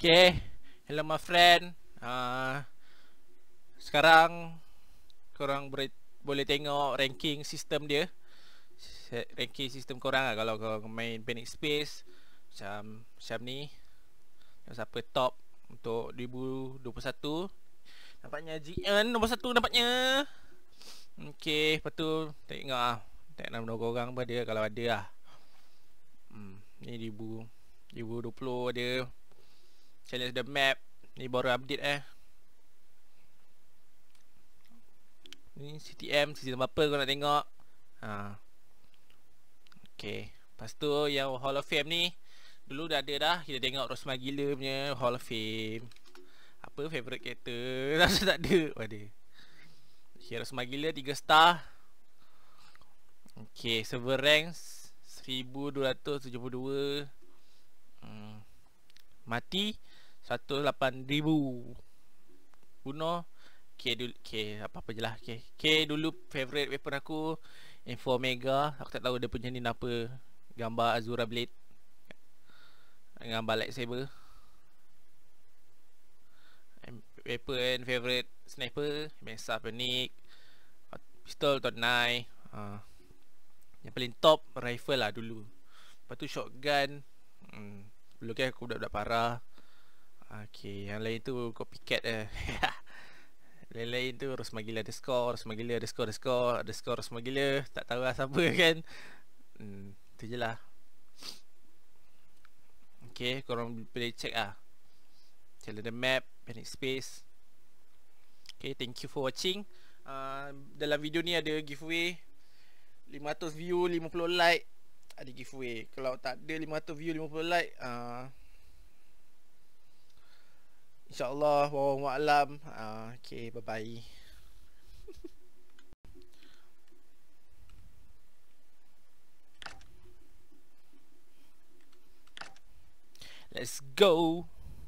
Okay, hello my friend. Sekarang korang boleh tengok ranking sistem dia. Ranking sistem korang lah kalau korang main Panic Space macam ni. Siapa top untuk 2021. Nampaknya GN nombor 1 nampaknya. Okay, lepas tu tengok lah tak nama korang pun ada kalau ada lah. Ni 2020 ada Challenge the map. Ni baru update Ni CTM season berapa kau nak tengok. Okay, lepas tu yang Hall of Fame ni dulu dah ada dah. Kita tengok Rosmah Gila punya Hall of Fame. Apa favourite character? Rasa tak ada. Ada. Okay, Rosmah Gila 3 star. Okay, server ranks 1272. Mati 108,000. Bunuh K apa-apa je lah. K dulu favourite weapon aku M4 Omega. Aku tak tahu dia punya ni apa. Gambar Azura Blade, gambar lightsaber. Weapon favourite sniper Mensa Panic. Pistol Tot 9. Yang paling top rifle lah dulu. Lepas tu shotgun. Dulu kan aku budak-budak parah. Okay, yang lain tu copycat lain-lain tu Rosmah Gila underscore, Rosmah Gila underscore Rosmah Gila. Tak tahu lah siapa kan. Tu je lah. Okay, korang boleh check lah Challenge the map, Panic Space. Okay, thank you for watching. Dalam video ni ada giveaway 500 view, 50 like. Ada giveaway. Kalau tak ada 500 view, 50 like, InsyaAllah, wallahu a'lam. Okay, bye-bye. Let's go.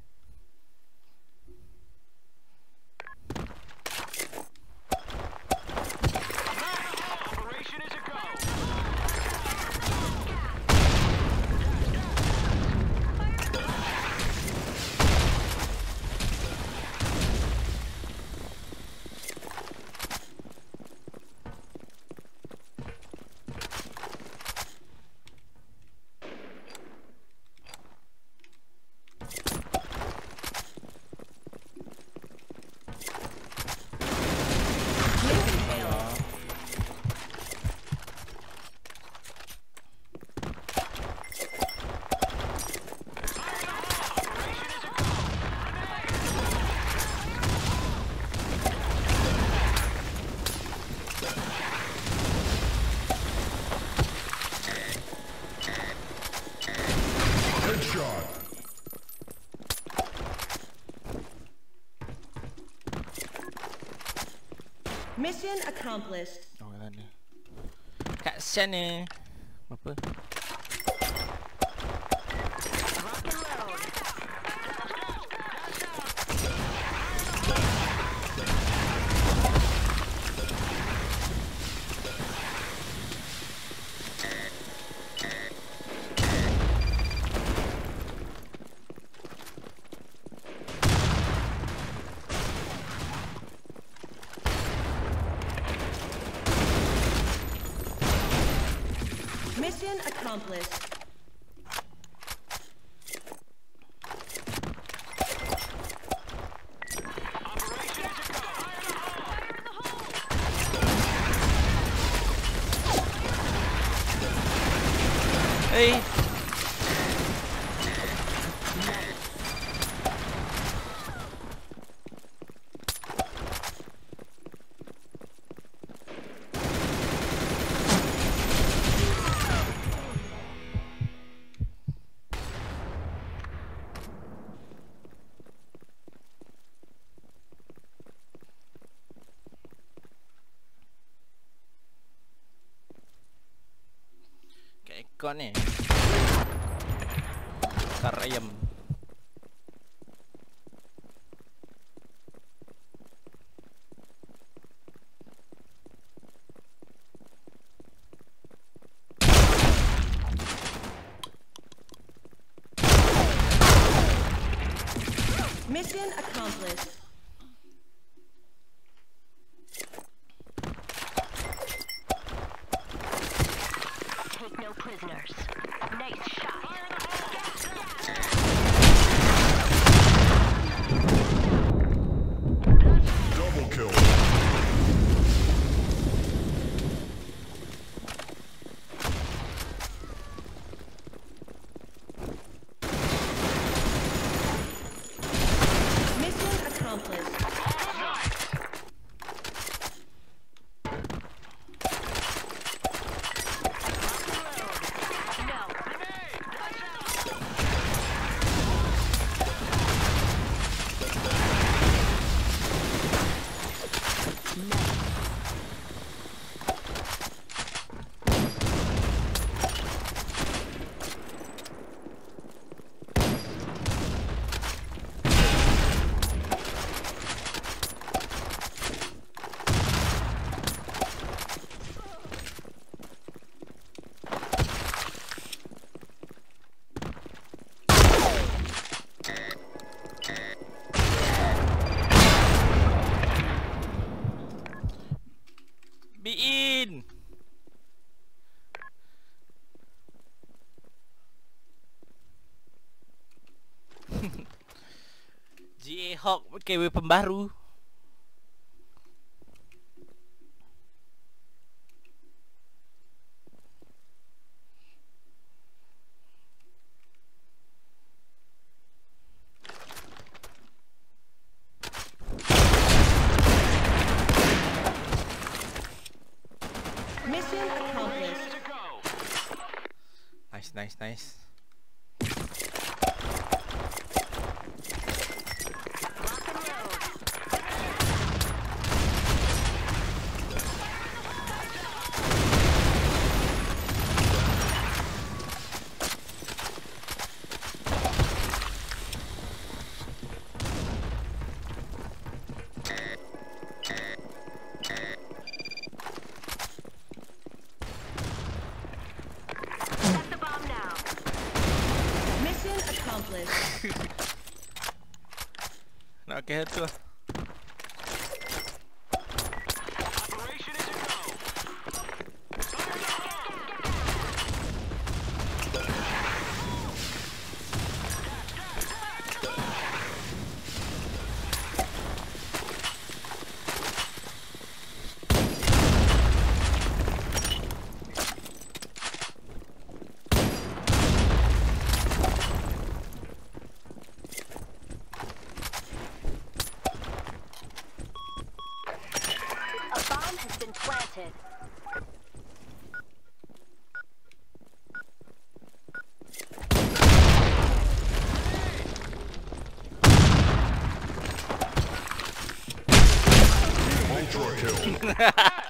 Mission accomplished. Oh, sana. Kat sana. Apa? Mission accomplished. Hey. Ekor ni kar ayam. Mission accomplished. Take no prisoners. Nice shot. Double kill. Mission accomplished. Be in. GA Hawk pakai weapon baru. Mission accomplished. Nice. Set the bomb now. Mission accomplished. Nak pakai tu lah. A bomb has been planted. Ultra kill.